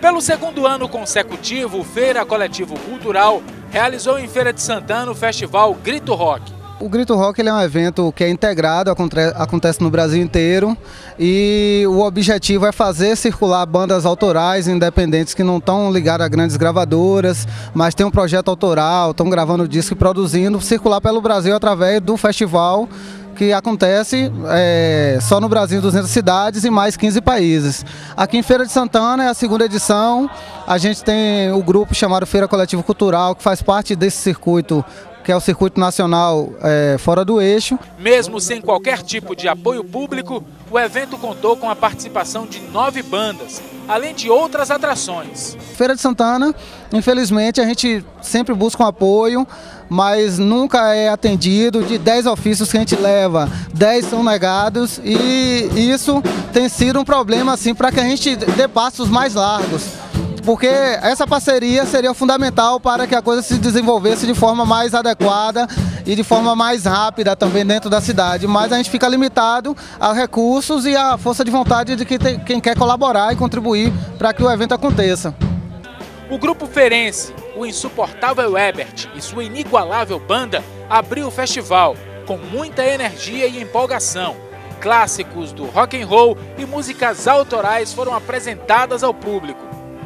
Pelo segundo ano consecutivo, o Feira Coletivo Cultural realizou em Feira de Santana o festival Grito Rock. O Grito Rock ele é um evento que é integrado, acontece no Brasil inteiro, e o objetivo é fazer circular bandas autorais independentes que não estão ligadas a grandes gravadoras, mas tem um projeto autoral, estão gravando disco e produzindo, circular pelo Brasil através do festival que acontece só no Brasil em 200 cidades e mais 15 países. Aqui em Feira de Santana é a segunda edição, a gente tem o grupo chamado Feira Coletivo Cultural, que faz parte desse circuito, que é o circuito nacional fora do eixo. Mesmo sem qualquer tipo de apoio público, o evento contou com a participação de 9 bandas, além de outras atrações. Feira de Santana, infelizmente, a gente sempre busca um apoio, mas nunca é atendido. De 10 ofícios que a gente leva, 10 são negados, e isso tem sido um problema assim, para que a gente dê passos mais largos. Porque essa parceria seria fundamental para que a coisa se desenvolvesse de forma mais adequada e de forma mais rápida também dentro da cidade. Mas a gente fica limitado a recursos e a força de vontade de quem quer colaborar e contribuir para que o evento aconteça. O grupo feirense, o insuportável Ebert e sua inigualável banda abriu o festival com muita energia e empolgação. Clássicos do rock and roll e músicas autorais foram apresentadas ao público.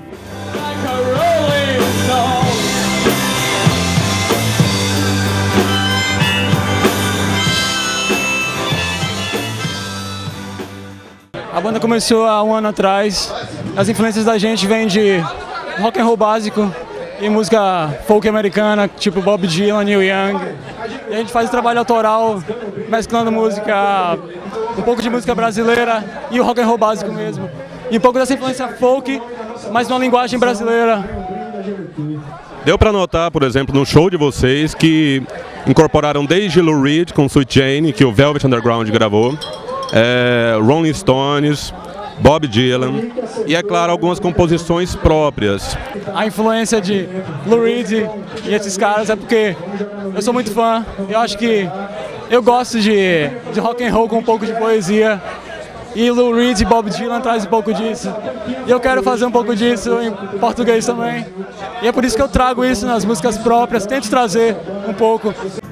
A banda começou há um ano atrás. As influências da gente vêm de rock and roll básico e música folk americana, tipo Bob Dylan, Neil Young. E a gente faz o trabalho autoral, mesclando música, um pouco de música brasileira e o rock and roll básico mesmo. E um pouco dessa influência folk, mas numa linguagem brasileira. Deu para notar, por exemplo, no show de vocês, que incorporaram desde Lou Reed com Sweet Jane, que o Velvet Underground gravou, Rolling Stones, Bob Dylan e, é claro, algumas composições próprias. A influência de Lou Reed e esses caras é porque eu sou muito fã. Eu acho que eu gosto de rock and roll com um pouco de poesia. E Lou Reed e Bob Dylan traz um pouco disso. E eu quero fazer um pouco disso em português também. E é por isso que eu trago isso nas músicas próprias, tento trazer um pouco.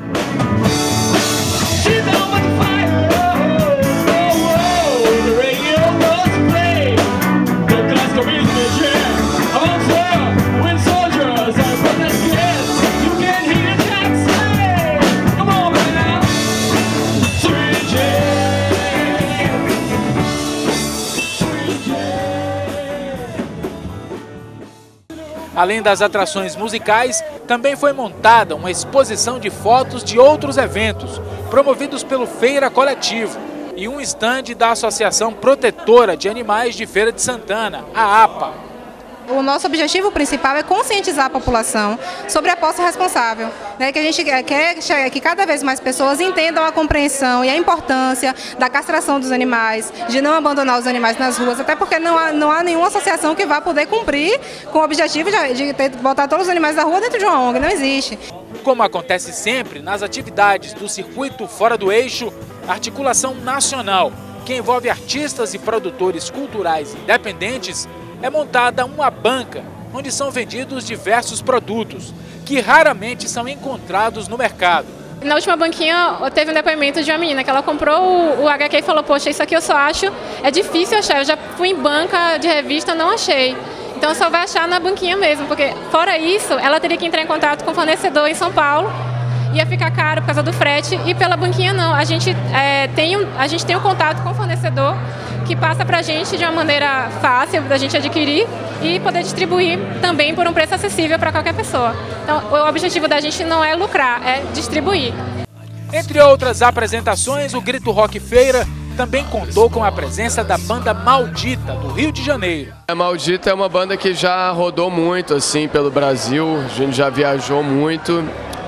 Além das atrações musicais, também foi montada uma exposição de fotos de outros eventos, promovidos pelo Feira Coletivo, e um estande da Associação Protetora de Animais de Feira de Santana, a APA. O nosso objetivo principal é conscientizar a população sobre a posse responsável, né? Que a gente quer que cada vez mais pessoas entendam a compreensão e a importância da castração dos animais, de não abandonar os animais nas ruas, até porque não há nenhuma associação que vá poder cumprir com o objetivo de botar todos os animais da rua dentro de uma ONG, não existe. Como acontece sempre nas atividades do Circuito Fora do Eixo, articulação nacional, que envolve artistas e produtores culturais independentes, é montada uma banca onde são vendidos diversos produtos que raramente são encontrados no mercado. Na última banquinha teve um depoimento de uma menina que ela comprou o HQ e falou: poxa, isso aqui eu só acho, é difícil achar, eu já fui em banca de revista, não achei. Então só vai achar na banquinha mesmo, porque fora isso ela teria que entrar em contato com o fornecedor em São Paulo, ia ficar caro por causa do frete, e pela banquinha não, a gente tem um contato com o fornecedor que passa para a gente de uma maneira fácil da gente adquirir e poder distribuir também por um preço acessível para qualquer pessoa. Então, o objetivo da gente não é lucrar, é distribuir. Entre outras apresentações, o Grito Rock Feira também contou com a presença da banda Maldita, do Rio de Janeiro. A Maldita é uma banda que já rodou muito assim pelo Brasil, a gente já viajou muito.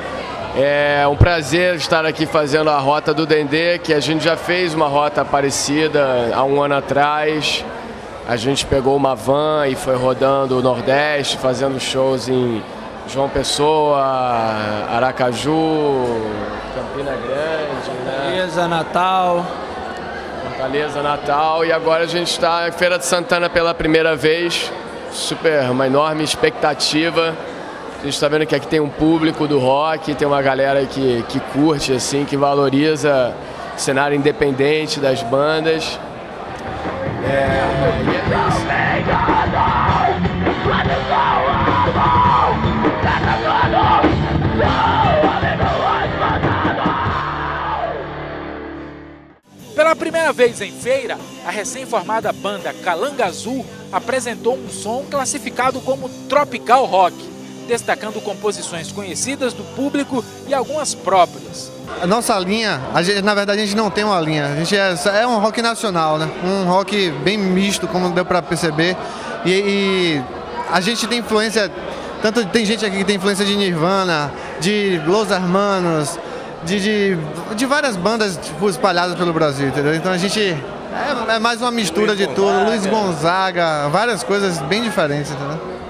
É um prazer estar aqui fazendo a Rota do Dendê, que a gente já fez uma rota parecida há um ano atrás. A gente pegou uma van e foi rodando o Nordeste, fazendo shows em João Pessoa, Aracaju, Campina Grande, né? Fortaleza, Natal. Fortaleza, Natal, e agora a gente está em Feira de Santana pela primeira vez. uma enorme expectativa. A gente está vendo que aqui tem um público do rock, tem uma galera que curte, assim, que valoriza o cenário independente das bandas. Pela primeira vez em feira, a recém-formada banda Calanga Azul apresentou um som classificado como tropical rock, destacando composições conhecidas do público e algumas próprias. A nossa linha, na verdade a gente não tem uma linha, a gente é um rock nacional, né? Um rock bem misto, como deu para perceber, e a gente tem influência, tem gente aqui que tem influência de Nirvana, de Los Hermanos, de várias bandas tipo, espalhadas pelo Brasil, entendeu? Então a gente é mais uma mistura de tudo, Luiz Gonzaga, várias coisas bem diferentes, entendeu?